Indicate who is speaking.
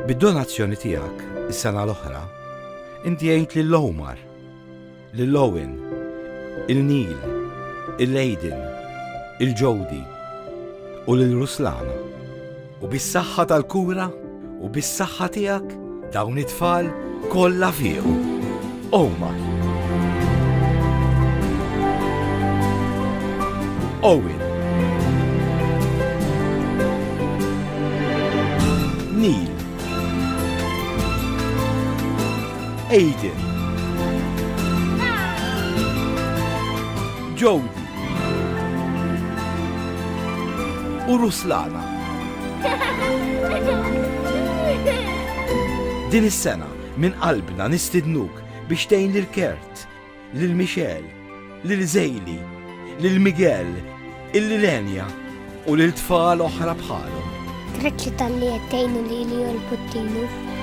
Speaker 1: Bid-donazzjoni tiegħek is-sena l-oħra, inti għejnt lill-Omar, lill-Owen, il-Neil, il-Leiden, il-Jody u lill-Ruslana. U bis-saħħa tal-kura u bis-saħħa tiegħek dawn it-tfal kollha fiequ. Omar. Owen. Neil. Aiden. Jody. U Ruslana. Din is-sena minn qalbna nistidnuk biex tgħin lil Kert, lil Michelle, lil Zejli, lil Miguel, il-Lenja u lil tfal oħra bħalhom.
Speaker 2: Grazzi tal-li għettejnu li jolbuttinu.